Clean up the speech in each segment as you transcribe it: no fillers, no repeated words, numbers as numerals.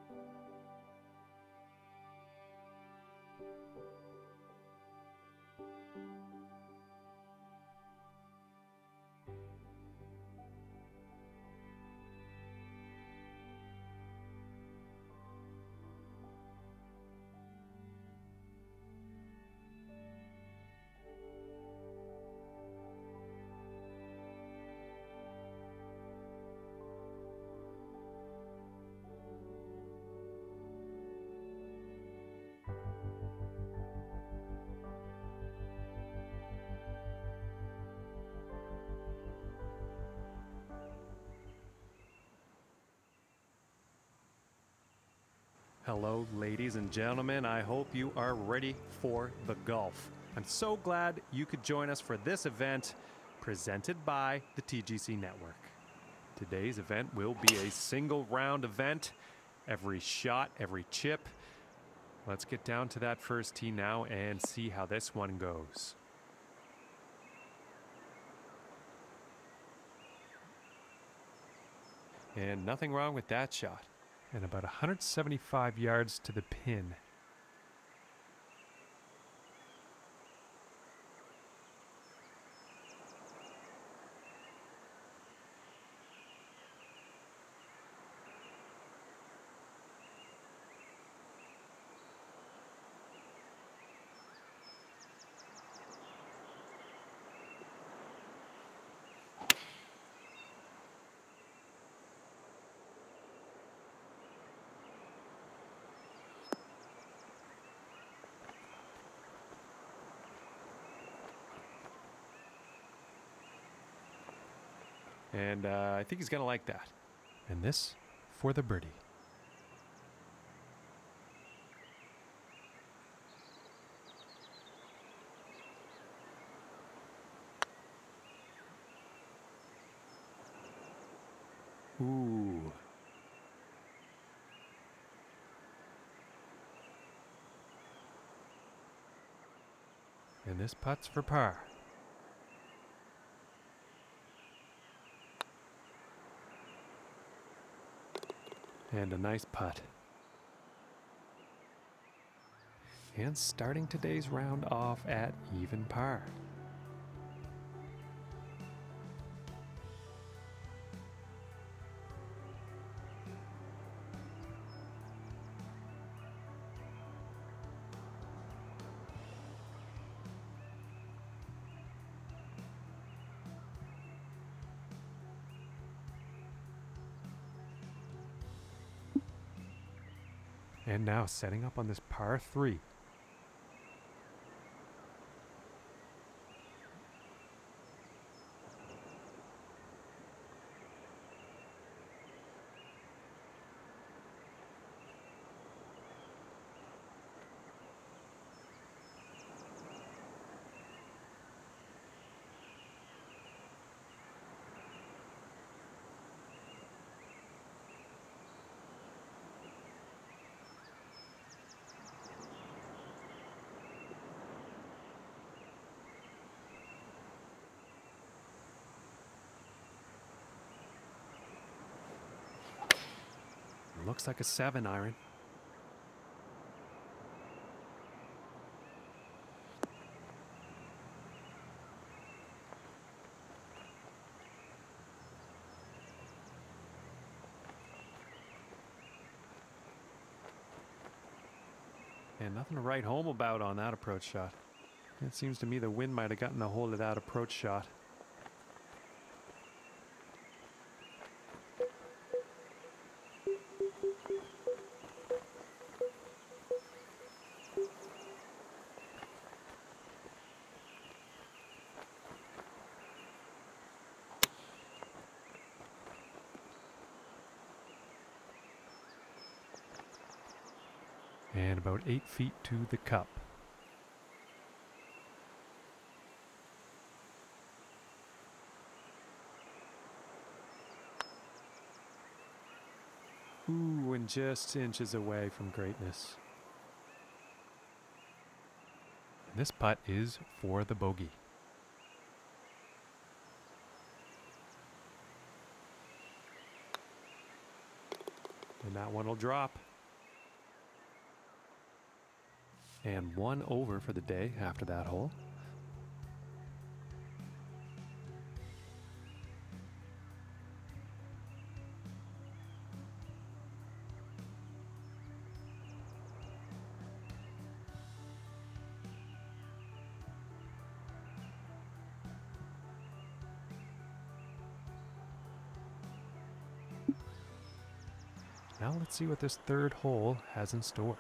Hello, ladies and gentlemen. I hope you are ready for the golf. I'm so glad you could join us for this event presented by the TGC Network. Today's event will be a single round event. Every shot, every chip. Let's get down to that first tee now and see how this one goes. And nothing wrong with that shot. And about 175 yards to the pin. And I think he's going to like that. And this for the birdie. Ooh. And this putt's for par. And a nice putt. And starting today's round off at even par. And now setting up on this par 3. Looks like a 7 iron. And nothing to write home about on that approach shot. It seems to me the wind might have gotten a hold of that approach shot. And about 8 feet to the cup. Ooh, and just inches away from greatness. And this putt is for the bogey. And that one will drop. And 1 over for the day after that hole. Now let's see what this third hole has in store.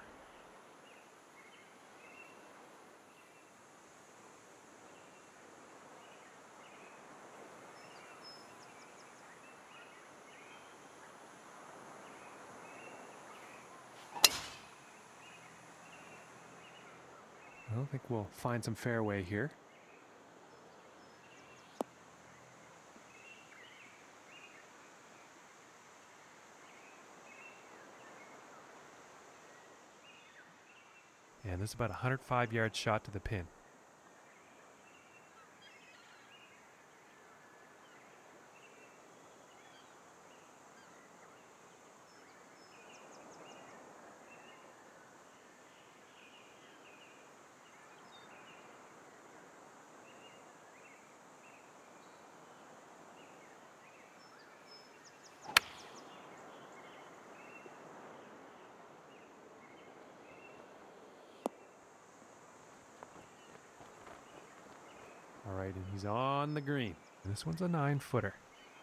I think we'll find some fairway here. And this is about a 105-yard shot to the pin. All right, and he's on the green. This one's a 9-footer.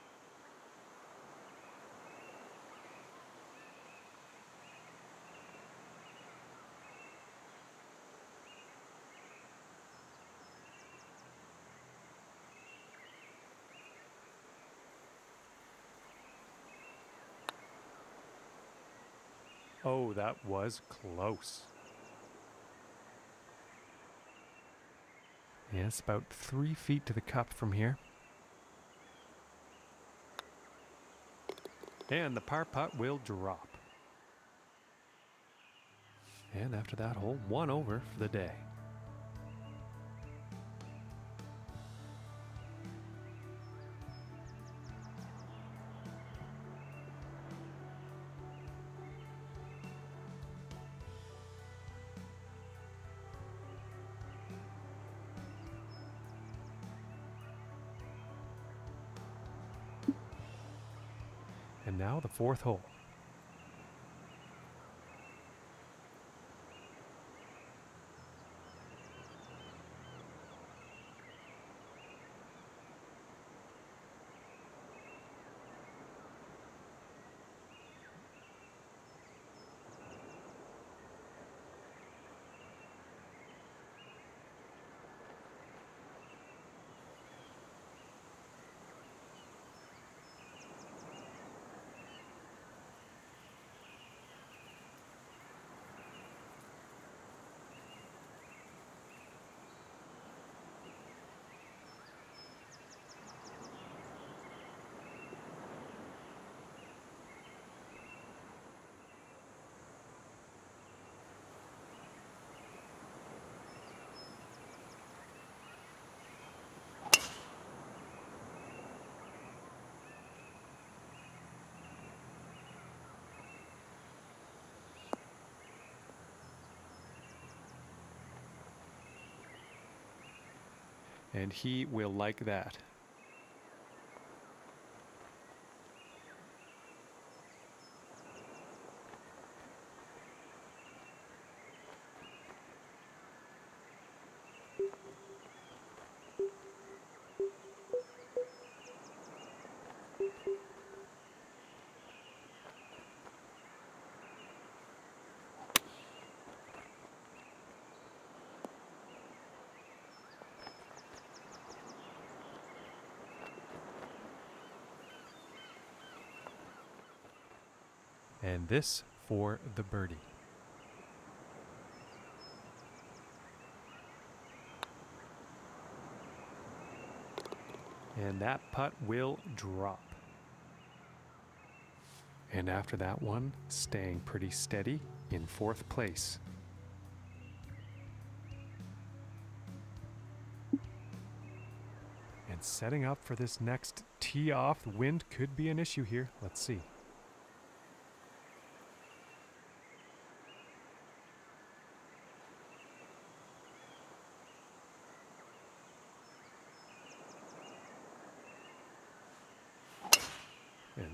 Oh, that was close. Yeah, it's about 3 feet to the cup from here. And the par putt will drop. And after that hole, 1 over for the day. And now the 4th hole. And he will like that. And this for the birdie. And that putt will drop. And after that one, staying pretty steady in 4th place. And setting up for this next tee off. The wind could be an issue here. Let's see.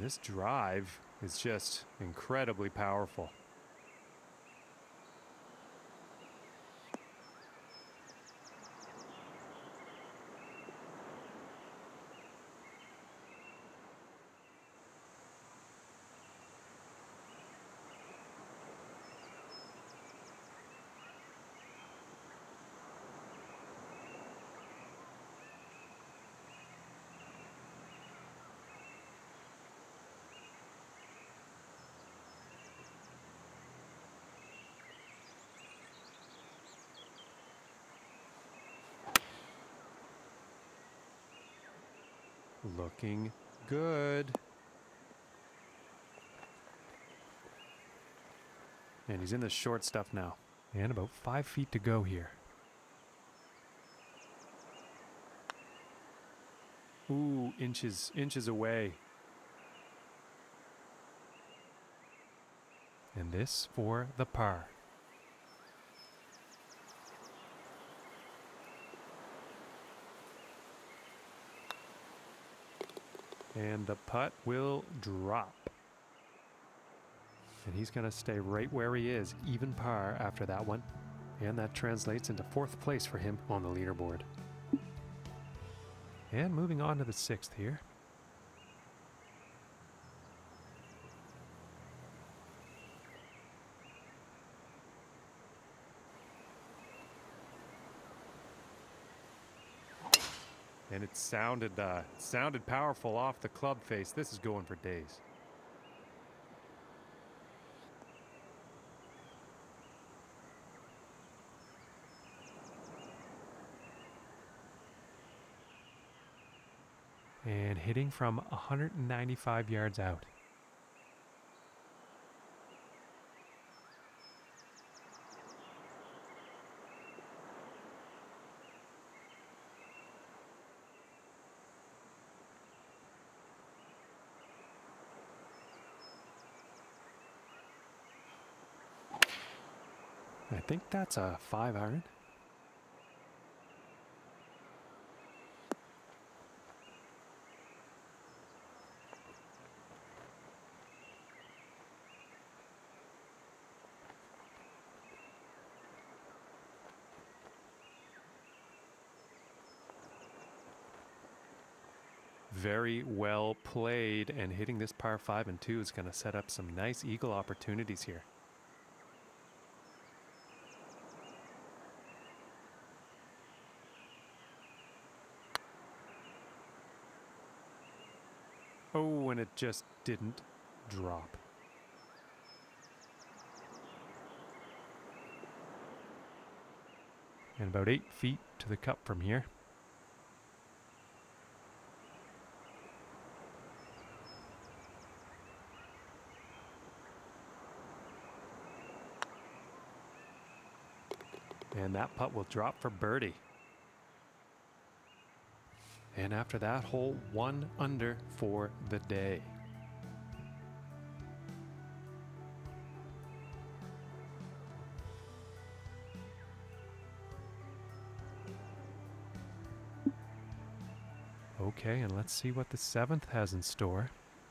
This drive is just incredibly powerful. Looking good. And he's in the short stuff now. And about 5 feet to go here. Ooh, inches away. And this for the par. And the putt will drop. And he's going to stay right where he is, even par after that one. And that translates into 4th place for him on the leaderboard. And moving on to the 6th here. And it sounded powerful off the club face. This is going for days. And hitting from 195 yards out. I think that's a 5-iron. Very well played, and hitting this par 5 and 2 is going to set up some nice eagle opportunities here. Oh, and it just didn't drop. And about 8 feet to the cup from here. And that putt will drop for birdie. And after that hole, 1 under for the day. Okay, and let's see what the 7th has in store.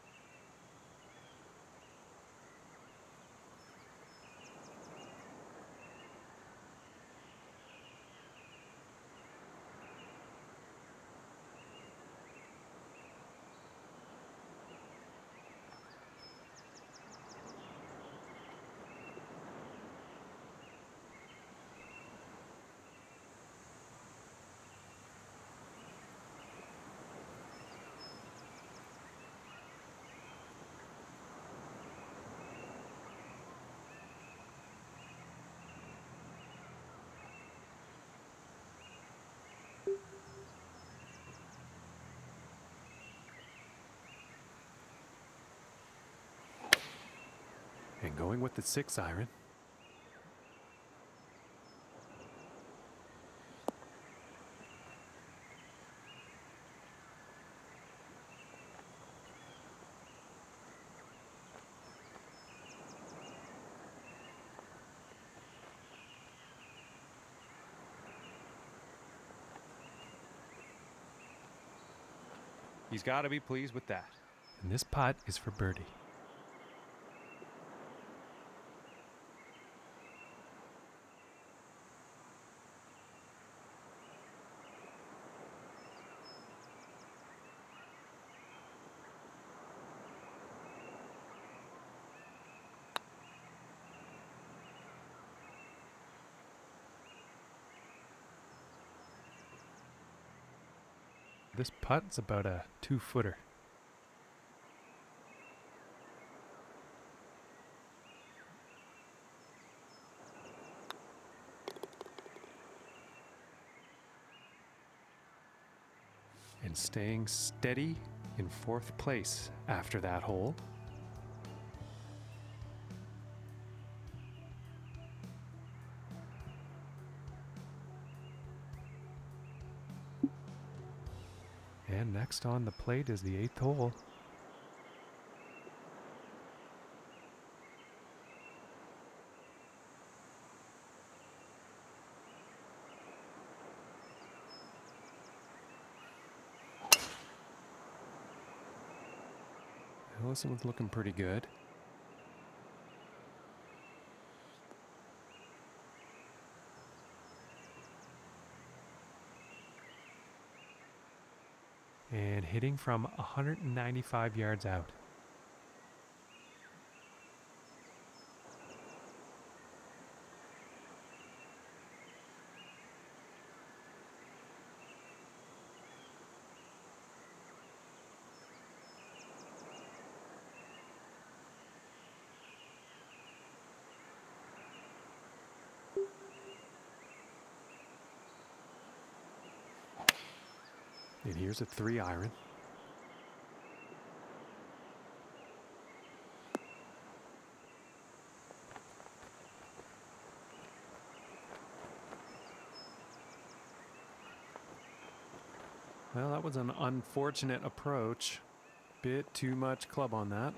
And going with the 6-iron. He's got to be pleased with that. And this putt is for birdie. This putt's about a 2-footer. And staying steady in 4th place after that hole. And next on the plate is the 8th hole. This one's looking pretty good. And hitting from 195 yards out. And here's a 3-iron. Well, that was an unfortunate approach. Bit too much club on that.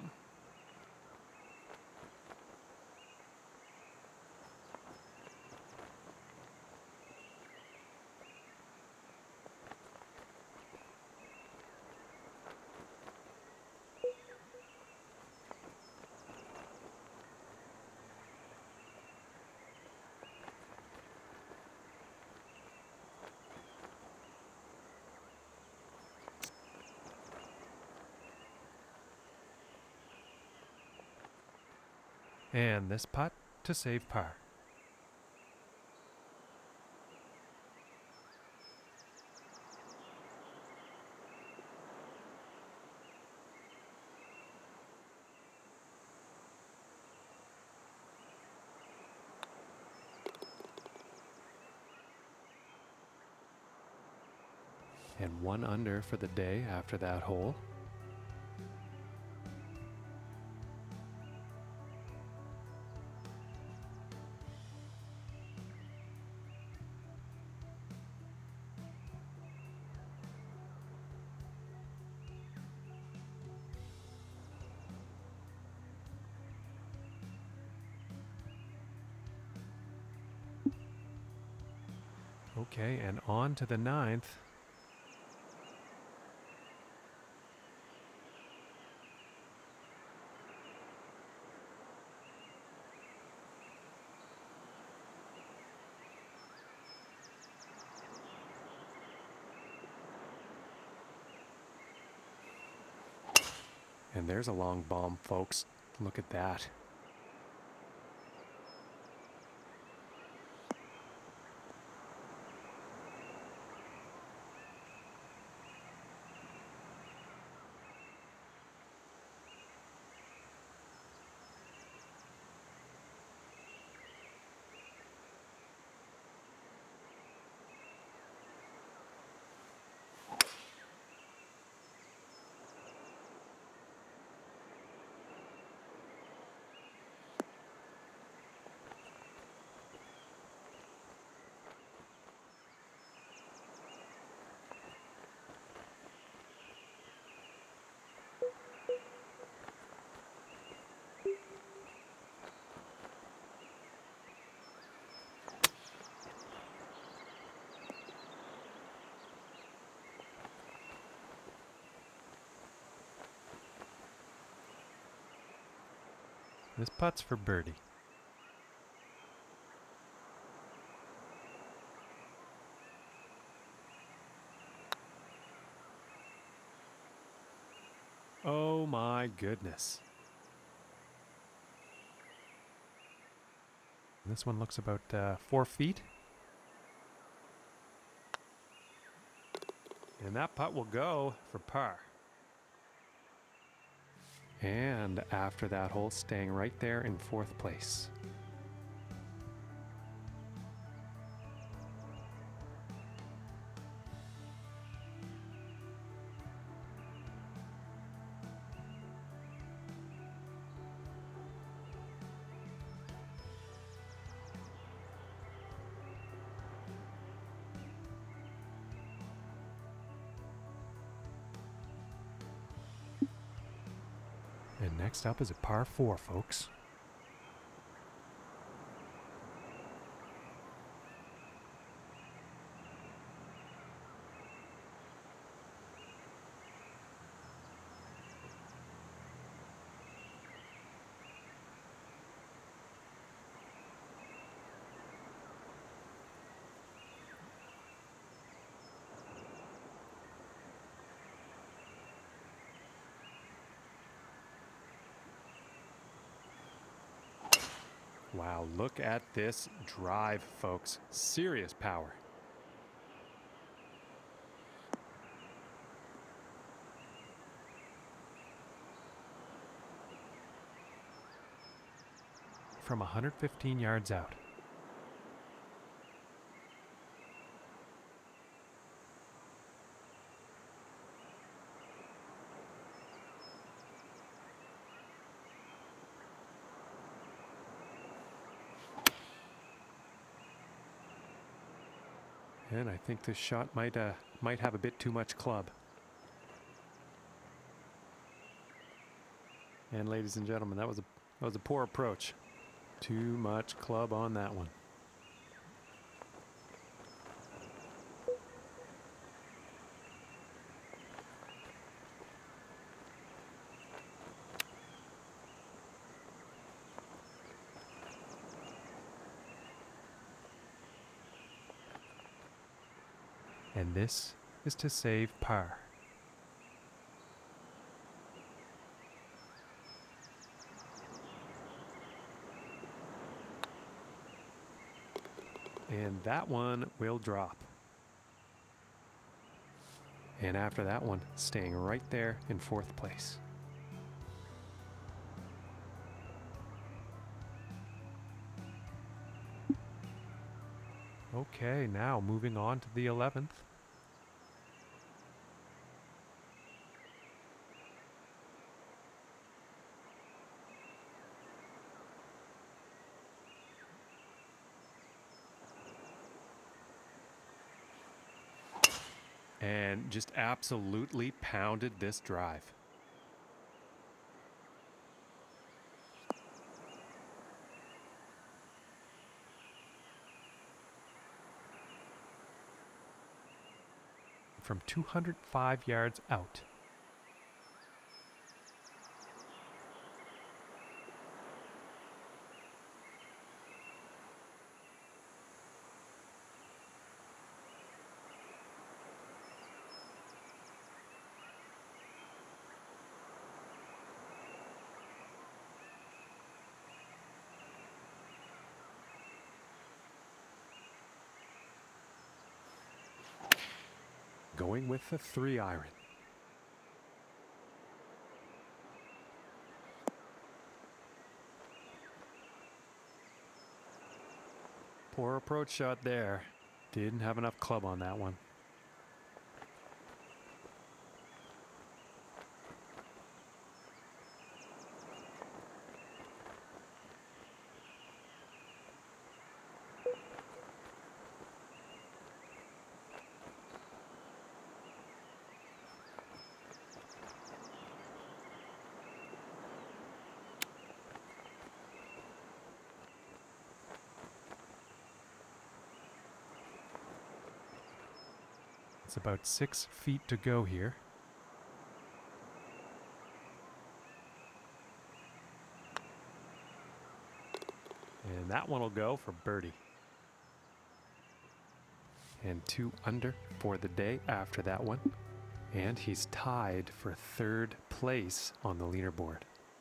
And this putt to save par. And 1 under for the day after that hole. Okay, and on to the 9th. And there's a long bomb, folks. Look at that. This putt's for birdie. Oh my goodness. This one looks about 4 feet. And that putt will go for par. And after that hole, staying right there in 4th place. And next up is a par 4, folks. Wow, look at this drive, folks. Serious power. From 115 yards out. And I think this shot might have a bit too much club. And ladies and gentlemen, that was a poor approach. Too much club on that one. And this is to save par. And that one will drop. And after that one, staying right there in 4th place. Okay, now moving on to the 11th. And just absolutely pounded this drive. From 205 yards out. Going with the 3-iron. Poor approach shot there. Didn't have enough club on that one. It's about 6 feet to go here. And that one will go for birdie. And 2 under for the day after that one. And he's tied for 3rd place on the leaderboard.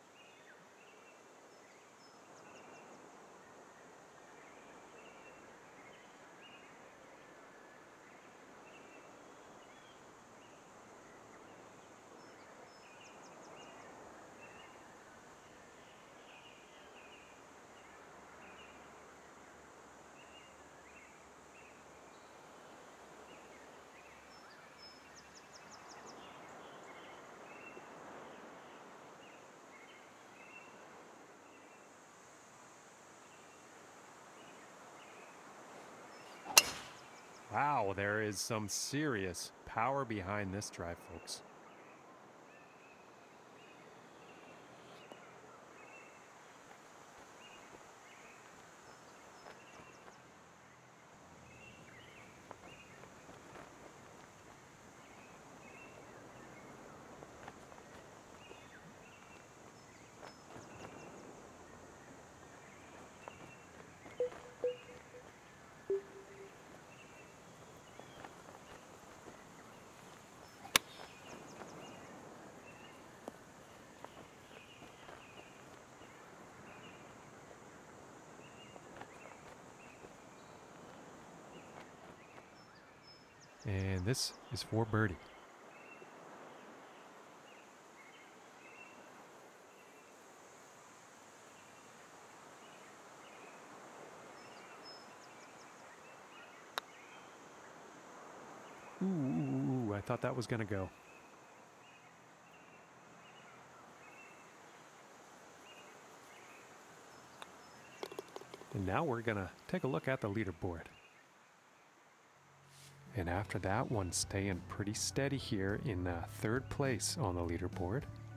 Wow, there is some serious power behind this drive, folks. And this is for birdie. Ooh, I thought that was going to go. And now we're going to take a look at the leaderboard. And after that one, staying pretty steady here in 3rd place on the leaderboard.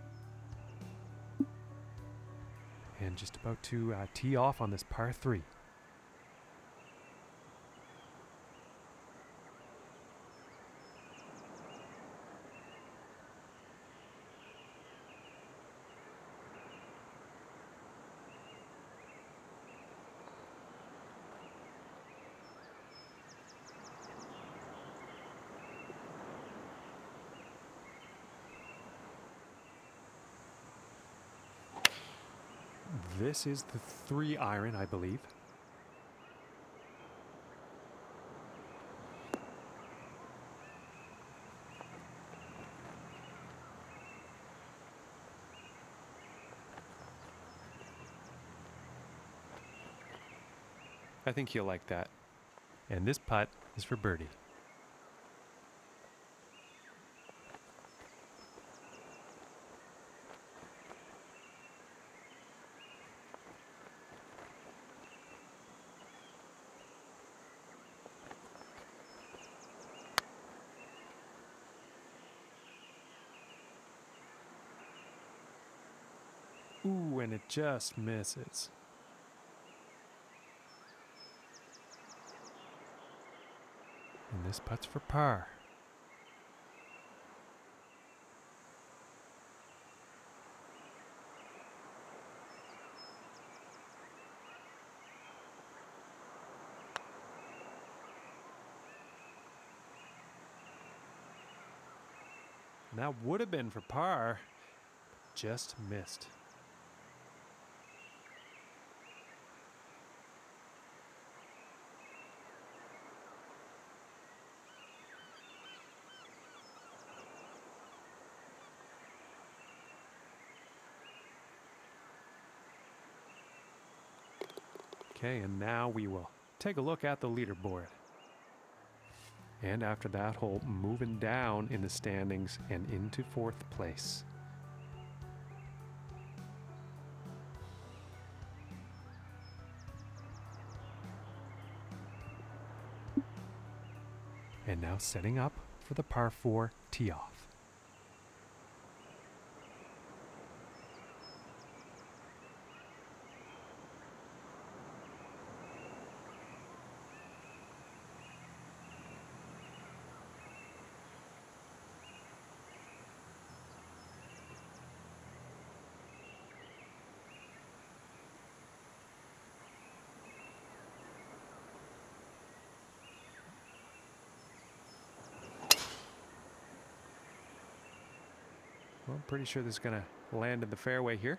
And just about to tee off on this par 3. This is the 3 iron, I believe. I think he'll like that. And this putt is for birdie. Ooh, and it just misses. And this putt's for par. And that would have been for par, just missed. Okay, and now we will take a look at the leaderboard. And after that hole, moving down in the standings and into 4th place. And now setting up for the par 4 tee off. I'm pretty sure this is going to land in the fairway here.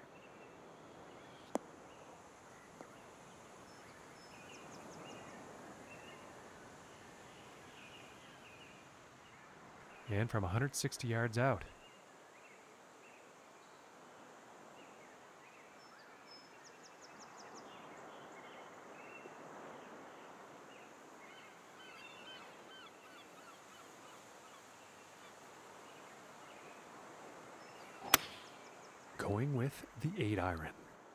And from 160 yards out. Going with the 8-iron.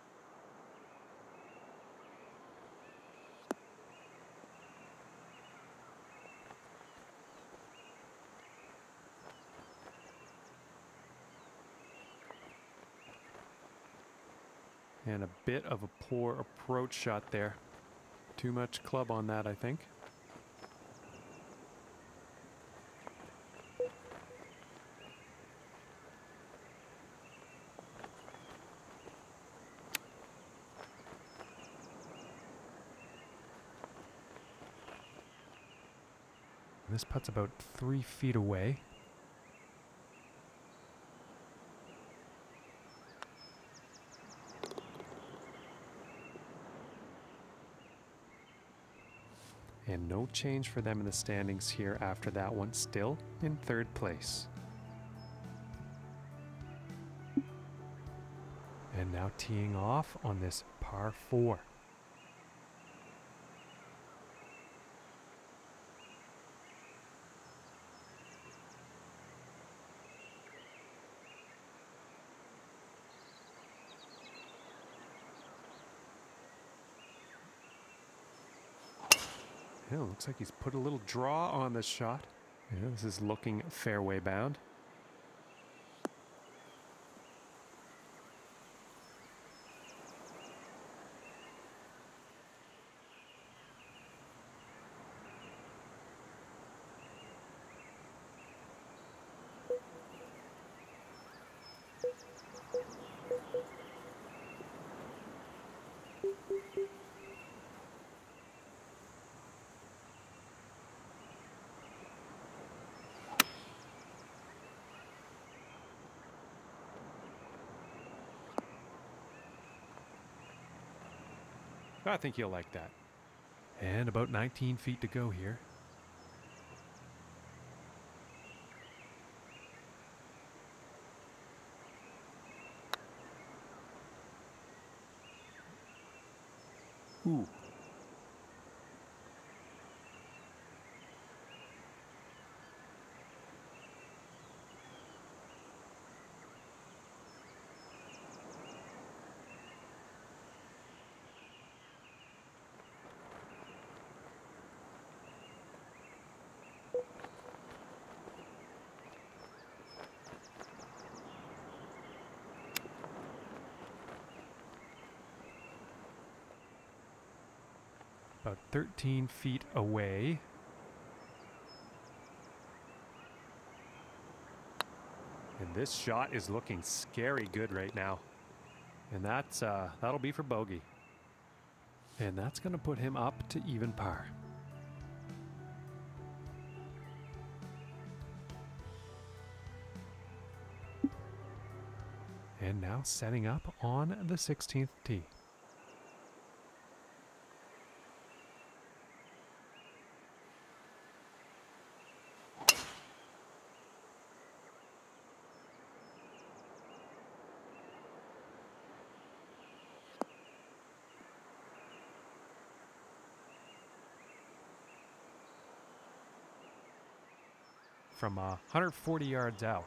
And a bit of a poor approach shot there. Too much club on that, I think. This putt's about 3 feet away. And no change for them in the standings here after that one, still in 3rd place. And now teeing off on this par 4. Yeah, looks like he's put a little draw on this shot. Yeah, this is looking fairway bound. I think you'll like that. And about 19 feet to go here. Ooh. About 13 feet away. And this shot is looking scary good right now. And that's that'll be for bogey. And that's going to put him up to even par. And now setting up on the 16th tee. From 140 yards out.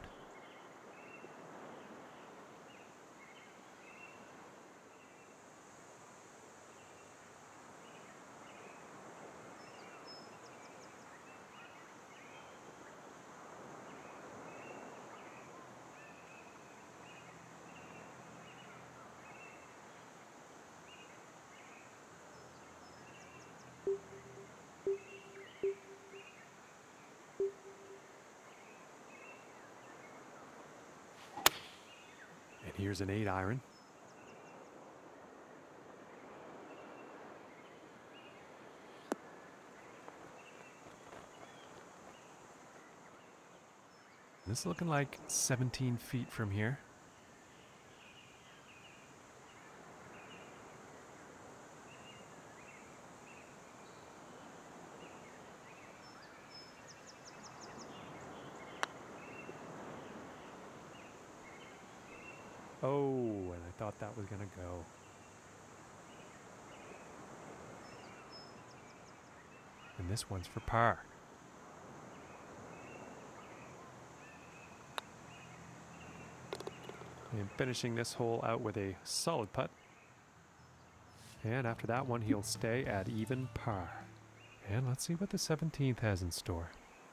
Here's an 8-iron. This is looking like 17 feet from here. Oh, and I thought that was going to go. And this one's for par. And finishing this hole out with a solid putt. And after that one, he'll stay at even par. And let's see what the 17th has in store.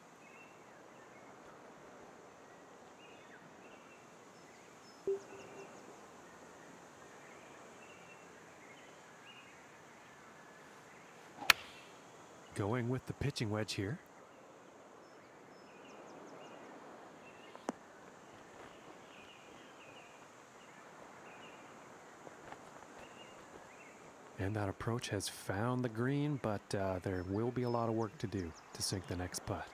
Going with the pitching wedge here. And that approach has found the green, but there will be a lot of work to do to sink the next putt.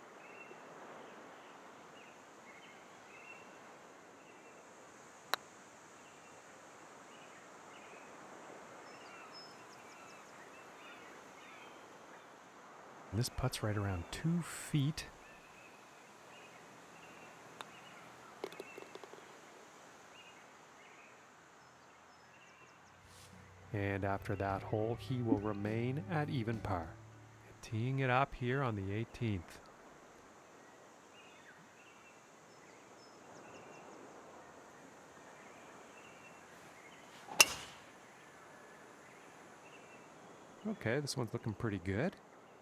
And this putt's right around 2 feet. And after that hole, he will remain at even par. Teeing it up here on the 18th. Okay, this one's looking pretty good.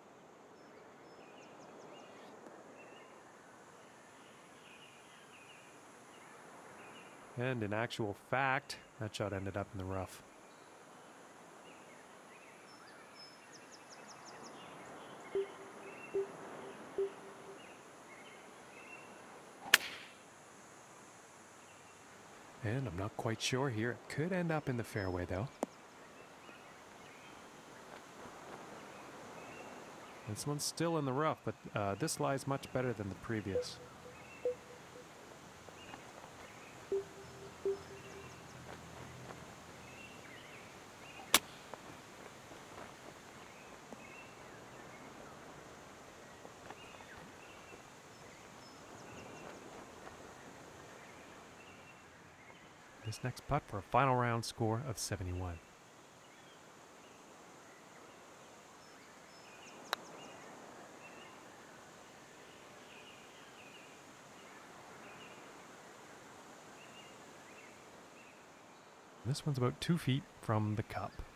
And in actual fact, that shot ended up in the rough. And I'm not quite sure here. It could end up in the fairway though. This one's still in the rough, but this lies much better than the previous. This next putt for a final round score of 71. This one's about 2 feet from the cup.